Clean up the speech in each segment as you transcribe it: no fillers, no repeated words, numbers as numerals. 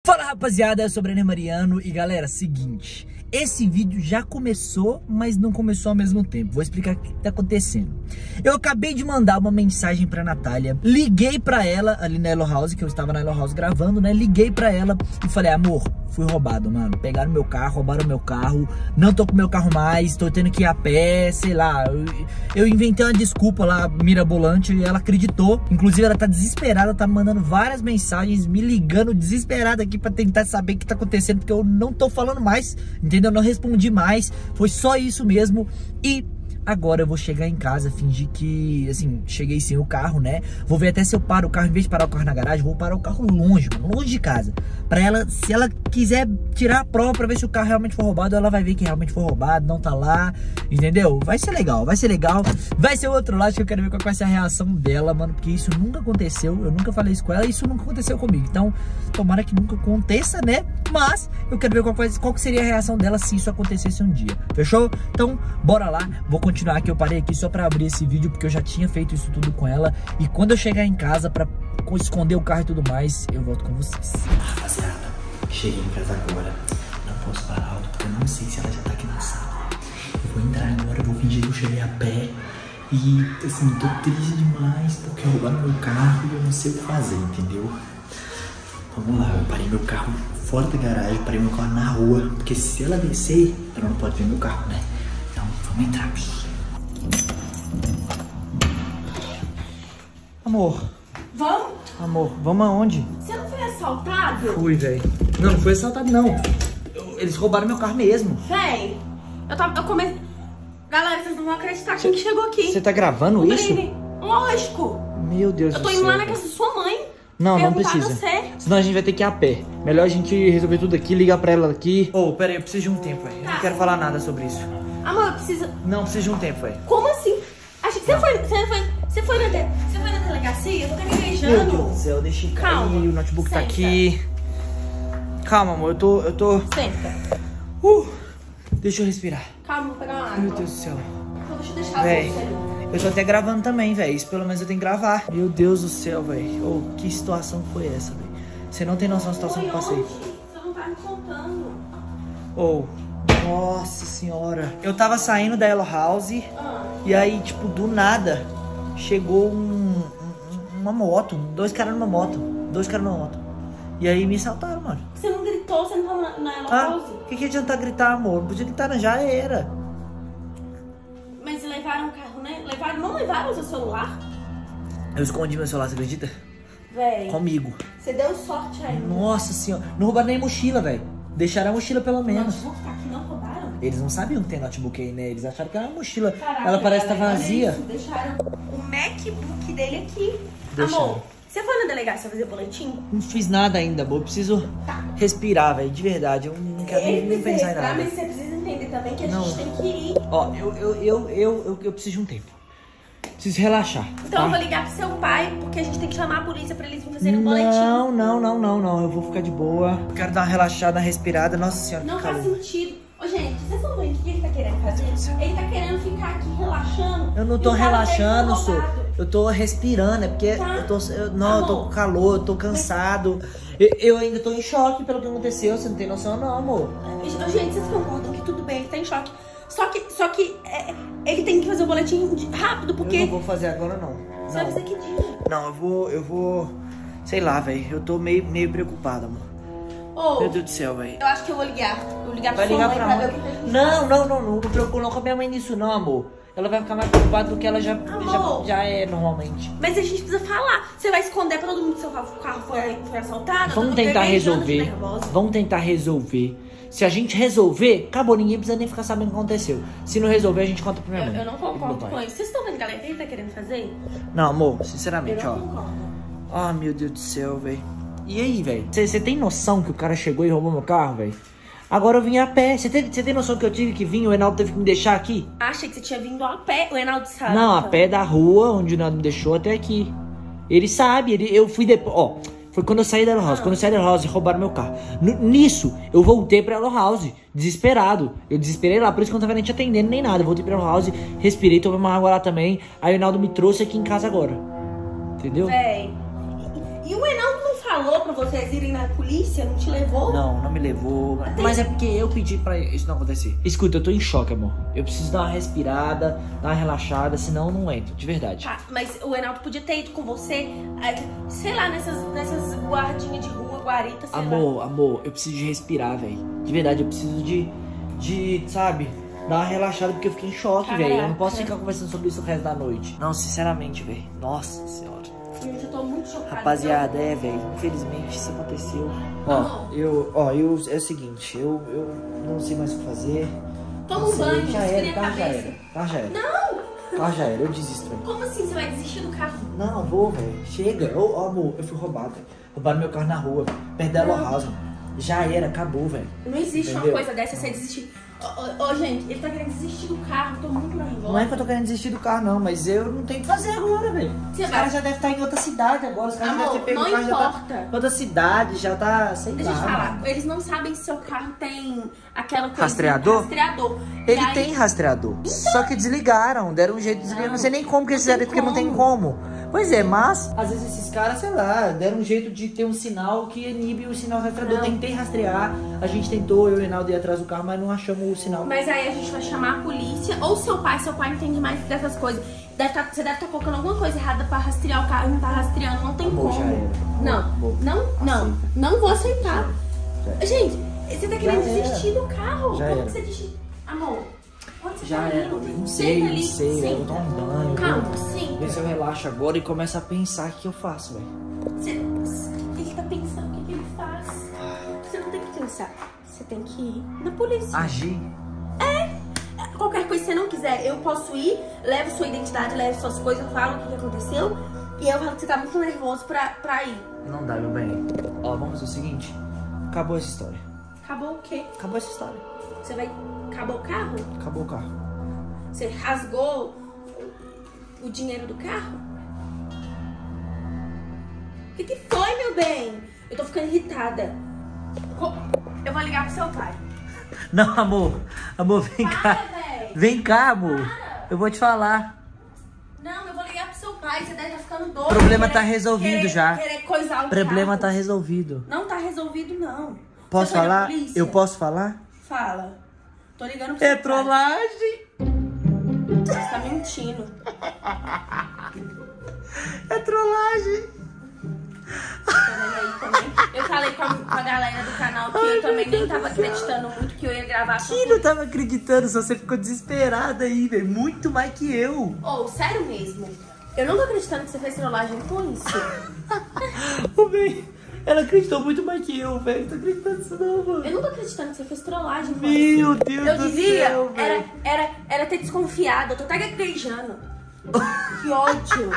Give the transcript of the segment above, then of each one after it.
Fala rapaziada, eu sou o Brenner Mariano e galera, seguinte, esse vídeo já começou, mas não começou ao mesmo tempo. Vou explicar o que tá acontecendo. Eu acabei de mandar uma mensagem pra Natália, liguei pra ela ali na Elo House, que eu estava na Elo House gravando, né? Liguei pra ela e falei, amor, fui roubado, mano. Pegaram meu carro, roubaram meu carro, não tô com meu carro mais, tô tendo que ir a pé, sei lá. Eu inventei uma desculpa lá, mirabolante, e ela acreditou. Inclusive ela tá desesperada, tá me mandando várias mensagens, me ligando desesperada aqui pra tentar saber o que tá acontecendo, porque eu não tô falando mais, entendeu? Eu não respondi mais, foi só isso mesmo. E agora eu vou chegar em casa, fingir que, assim, cheguei sem o carro, né? Vou ver até se eu paro o carro, em vez de parar o carro na garagem, vou parar o carro longe, mano, longe de casa. Pra ela, se ela quiser tirar a prova pra ver se o carro realmente foi roubado, ela vai ver que realmente foi roubado, não tá lá, entendeu? Vai ser legal, vai ser legal. Vai ser outro lado que eu quero ver qual vai ser a reação dela, mano, porque isso nunca aconteceu, eu nunca falei isso com ela, isso nunca aconteceu comigo. Então, tomara que nunca aconteça, né? Mas eu quero ver qual que seria a reação dela se isso acontecesse um dia. Fechou? Então, bora lá. Vou continuar aqui. Eu parei aqui só pra abrir esse vídeo, porque eu já tinha feito isso tudo com ela. E quando eu chegar em casa pra esconder o carro e tudo mais, eu volto com vocês. Rapaziada, cheguei em casa agora. Não posso parar alto, porque eu não sei se ela já tá aqui na sala. Eu vou entrar agora, eu vou fingir que eu cheguei a pé. E, assim, tô triste demais, porque roubaram meu carro e eu não sei o que fazer, entendeu? Vamos lá, eu parei meu carro fora da garagem, parei meu carro na rua, porque se ela descer, ela não pode ver meu carro, né? Então, vamos entrar aqui. Amor. Vamos? Amor, vamos aonde? Você não foi assaltado? Fui, velho. Não, não foi assaltado, não. Eles roubaram meu carro mesmo. Véi, eu comecei... Galera, vocês não vão acreditar quem que chegou aqui. Você tá gravando isso? Lógico. Meu Deus do céu. Eu tô indo lá na casa da sua mãe. Não precisa. Senão a gente vai ter que ir a pé. Melhor a gente resolver tudo aqui, ligar pra ela aqui. Ô, pera aí, eu preciso de um tempo, velho. Eu não quero falar nada sobre isso. Amor, eu preciso... Não, preciso de um tempo, velho. Como assim? Acho que você foi na delegacia? Eu tô gaguejando. Meu Deus do céu, deixa eu cair. Calma. O notebook tá Senta. aqui. Calma, amor, eu tô... Senta. Deixa eu respirar. Calma, vou pegar uma água. Meu Deus do céu. Então deixa eu deixar Véi, você ali. eu tô até gravando também, velho. Isso pelo menos eu tenho que gravar. Meu Deus do céu, velho. Ô, que situação foi essa, velho? Você não tem noção da situação que eu passei. Você não tá me contando. Ô, nossa senhora. Eu tava saindo da Elo House e aí, tipo, do nada, chegou uma moto. Dois caras numa moto. E aí me assaltaram, mano. Você não gritou, você não tava na Elo House? O que adianta gritar, amor? Não podia gritar, já era. Mas levaram o carro, né? Não levaram o seu celular? Eu escondi meu celular, você acredita? Véi, Comigo. você deu sorte aí. Nossa senhora. Não roubaram nem mochila, velho. Deixaram a mochila pelo O menos. notebook tá aqui, não roubaram? Eles não sabiam que tem notebook aí, né? Eles acharam que era uma mochila. Caraca, ela parece estar galera, vazia. olha isso, deixaram o MacBook dele aqui. Deixaram. Amor, você foi na delegacia fazer boletim? Não fiz nada ainda, amor. Eu preciso respirar, velho. De verdade. Eu não quero nem pensar em nada. Mas você precisa entender também que a Não. gente tem que ir. Ó, eu preciso de um tempo. Preciso relaxar. Então tá? eu vou ligar pro seu pai, porque a gente tem que chamar a polícia pra eles fazerem um boletim. Não. Eu vou ficar de boa. Eu quero dar uma relaxada, uma respirada. Nossa senhora, Não que faz calor. sentido. Ô, gente, vocês estão vendo o que ele tá querendo fazer? Ele tá querendo ficar aqui relaxando. Eu não tô E o carro dele relaxando, foi sou. roubado. Eu tô respirando, é porque Tá. eu tô com calor, eu tô cansado. Eu ainda tô em choque pelo que aconteceu, você não tem noção não, amor. Gente, vocês concordam que tudo bem, ele tá em choque. Só que ele tem que fazer o boletim rápido, porque... Eu não vou fazer agora, não. Você vai fazer que dia? Não, eu vou... Sei lá, velho. Eu tô meio preocupado, amor. Ô, Meu Deus do céu, velho. eu acho que eu vou ligar. Eu vou ligar pra Vai sua ligar mãe pra pra ver onde? o que a gente Não preocupa não com a minha mãe nisso, não, amor. Ela vai ficar mais preocupada do que ela já é normalmente. Mas a gente precisa falar. Você vai esconder pra todo mundo que seu carro foi assaltado? Vamos Eu tô tentar gaguejando de resolver. nervosa. Vamos tentar resolver. Se a gente resolver, acabou. Ninguém precisa nem ficar sabendo o que aconteceu. Se não resolver, a gente conta pra minha mãe. Eu não concordo com isso. Vocês estão vendo, galera, o que ele tá querendo fazer? Não, amor, Eu sinceramente, não ó. concordo. Ah, meu Deus do céu, velho. E aí, velho? Você tem noção que o cara chegou e roubou meu carro, velho? Agora eu vim a pé. Você tem noção que eu tive que vir e o Enaldo teve que me deixar aqui? Achei que você tinha vindo a pé. O Enaldo sabe. Não, a pé da rua, onde o Enaldo me deixou, até aqui. Ele sabe, eu fui depois... Ó, foi quando eu saí da Elo House. Quando eu saí da Elo House, roubaram meu carro. Nisso, eu voltei pra Elo House, desesperado. Eu desesperei lá, por isso que eu não tava nem te atendendo nem nada. Eu voltei pra Elo House, respirei, tomei uma água lá também. Aí o Enaldo me trouxe aqui em casa agora. Entendeu? Véi. E o Enaldo não falou falou pra vocês irem na polícia? Não te levou? Não, não me levou. Mas é porque eu pedi pra isso não acontecer. Escuta, eu tô em choque, amor. Eu preciso dar uma respirada, dar uma relaxada, senão eu não entro, de verdade. Tá, mas o Enaldo podia ter ido com você, sei lá, nessas guardinhas de rua, guarita, sei lá. Amor, eu preciso de respirar, velho. De verdade, eu preciso de, sabe, dar uma relaxada porque eu fiquei em choque, velho. Eu não posso ficar conversando sobre isso o resto da noite. Não, sinceramente, velho. Nossa senhora. Gente, eu tô muito chocada. Rapaziada, velho, infelizmente isso aconteceu. É o seguinte, eu não sei mais o que fazer. Toma um banho, já era, esfria a cabeça. Carro já era. Não! Carro já era, eu desisto, velho. Como assim você vai desistir do carro? Não, vou, velho. Chega. Amor, eu fui roubado, velho. Roubaram meu carro na rua, perto da House. Já era, acabou, velho. Não existe uma coisa dessa, você desistir. Gente, ele tá querendo desistir do carro, tô muito nervosa. Não é que eu tô querendo desistir do carro, não, mas eu não tenho o que fazer agora, velho. Os caras já devem estar em outra cidade agora, os caras já devem ter pego o carro, já tá em outra cidade, já tá, sei lá. Deixa eu te falar, eles não sabem se seu carro tem aquela coisa... Rastreador? Rastreador. Ele tem rastreador, só que desligaram, deram um jeito de desligar, não sei nem como que eles fizeram, porque não tem como. Pois é, mas às vezes esses caras, sei lá, deram um jeito de ter um sinal que inibe o sinal rastreador. Tentei rastrear, a gente tentou, eu e o Reinaldo ir atrás do carro, mas não achamos o sinal. Mas aí a gente vai chamar a polícia, ou seu pai entende mais dessas coisas. Você deve estar colocando alguma coisa errada pra rastrear o carro, não tá rastreando, não tem como. Já era. Não vou aceitar. Gente, você tá querendo desistir do carro. Como que você desistiu? Amor, onde você tá indo? Não sei, eu vou tomar um banho. Calma, sim. Vê se eu relaxo agora e começo a pensar o que eu faço, velho. Ele tá pensando o que ele faz. Você não tem que pensar, você tem que ir na polícia. Agir? Qualquer coisa que você não quiser, eu posso ir, levo sua identidade, levo suas coisas, eu falo o que aconteceu. E eu falo que você tá muito nervoso pra ir. Não dá, meu bem. Ó, vamos fazer o seguinte. Acabou essa história. Acabou o quê? Acabou essa história. Você vai... Acabou o carro? Acabou o carro. Você rasgou o dinheiro do carro? O que foi, meu bem? Eu tô ficando irritada. Eu vou ligar pro seu pai. Não, amor, vem cá. Véi. Vem cá, amor. Eu vou te falar. Não, eu vou ligar pro seu pai. Você deve estar ficando doido. O problema tá resolvido já. Querer coisar o problema carro. tá resolvido. Não tá resolvido, não. Posso falar? Eu posso falar? Fala. Tô ligando pro seu pai. Trollagem. Você tá mentindo. É trollagem. Eu falei com a galera do canal que eu também nem tava acreditando muito que eu ia gravar. Quem não tava acreditando? Só você ficou desesperada aí, velho. Muito mais que eu. Sério mesmo. Eu não tô acreditando que você fez trollagem com isso. Ô, bem, ela acreditou muito mais que eu, velho. Não tô acreditando nisso não, mano. Eu não tô acreditando que você fez trollagem com Meu isso. Deus eu do dizia, céu, velho. era ter desconfiado. Eu tô até gaguejando. Que ódio.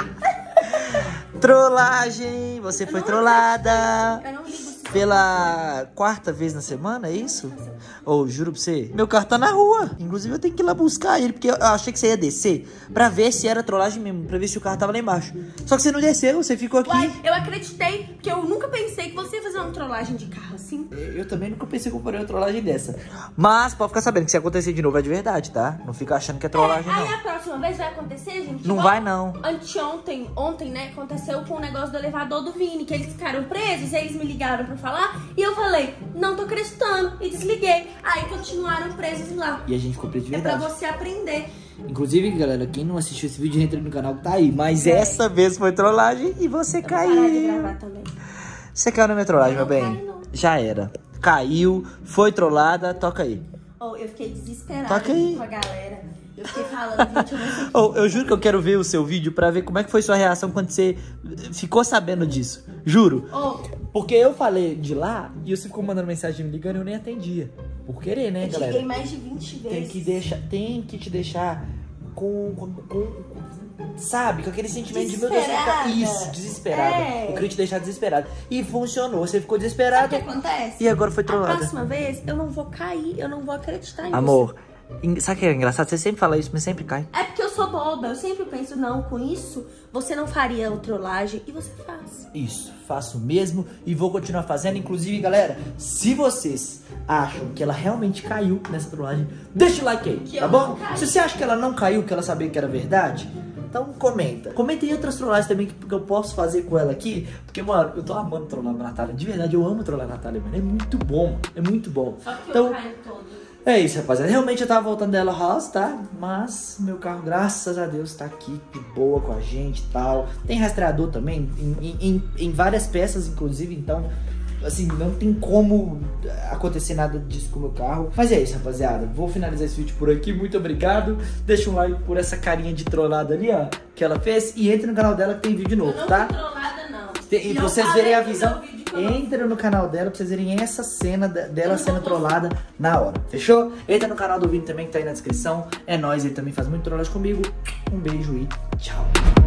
Trollagem, você foi trollada. Eu não ligo pela quarta vez na semana, é isso? Ou juro pra você, meu carro tá na rua. Inclusive eu tenho que ir lá buscar ele, porque eu achei que você ia descer pra ver se era trollagem mesmo, pra ver se o carro tava lá embaixo. Só que você não desceu, você ficou aqui. Uai, eu acreditei, porque eu nunca pensei que você ia fazer uma trollagem de carro assim. Eu também nunca pensei que eu faria uma trollagem dessa. Mas pode ficar sabendo que se acontecer de novo é de verdade, tá? Não fica achando que é trollagem, não. Aí a próxima vez vai acontecer, gente? Não vai, não. Ontem, né, aconteceu com o negócio do elevador do Vini, que eles ficaram presos, e eles me ligaram pra falar, e eu falei, não tô acreditando, e desliguei. Aí continuaram presos lá. E a gente ficou preso de É pra verdade. você aprender. Inclusive, galera, quem não assistiu esse vídeo, entra no canal que tá aí. Mas essa vez foi trollagem e você Eu vou parar de caiu. gravar também. Você caiu na minha trollagem, meu Não bem? caí, não. Já era. Caiu, foi trollada, toca aí. Eu fiquei desesperada Toca aí. com a galera. Eu fiquei falando, gente, eu não sei. Eu juro que eu quero ver o seu vídeo pra ver como é que foi sua reação quando você ficou sabendo disso. Juro. Porque eu falei de lá e você ficou mandando mensagem me ligando e eu nem atendia. Por querer, né, Eu galera? liguei mais de 20 vezes. Tem que te deixar sabe, com aquele sentimento de meu Deus, Desesperada. isso, desesperada. É. Eu queria te deixar desesperada. E funcionou, você ficou Sabe o desesperada. que acontece? E agora foi A trollada. próxima vez, eu não vou cair, eu não vou acreditar nisso. Amor, sabe o que é engraçado? Você sempre fala isso, mas sempre cai. É porque eu sou boba, eu sempre penso, não, com isso, você não faria o trollagem, e você faz. Isso, faço mesmo e vou continuar fazendo. Inclusive, galera, se vocês acham que ela realmente caiu nessa trollagem, deixa o like aí, Que tá eu bom? não caí. Se você acha que ela não caiu, que ela sabia que era verdade, Então comenta. Comenta em outras trollagens também que eu posso fazer com ela aqui. Porque, mano, eu tô amando trollar a Natália. De verdade, eu amo trollar a Natália, mano. É muito bom, mano. É muito bom. Só que então, eu caio todo. É isso, rapaziada. Realmente eu tava voltando dela house, tá? Mas meu carro, graças a Deus, tá aqui de boa com a gente e tal. Tem rastreador também, em várias peças, inclusive. Então, assim, não tem como acontecer nada disso com o meu carro. Mas é isso, rapaziada. Vou finalizar esse vídeo por aqui. Muito obrigado. Deixa um like por essa carinha de trollada ali, ó, que ela fez. E entre no canal dela que tem vídeo novo, tá? Não trollada, não. E pra vocês verem a visão, entra no canal dela pra vocês verem essa cena dela sendo trollada na hora. Fechou? Entra no canal do Vini também que tá aí na descrição. É nóis, ele também faz muito trollagem comigo. Um beijo e tchau.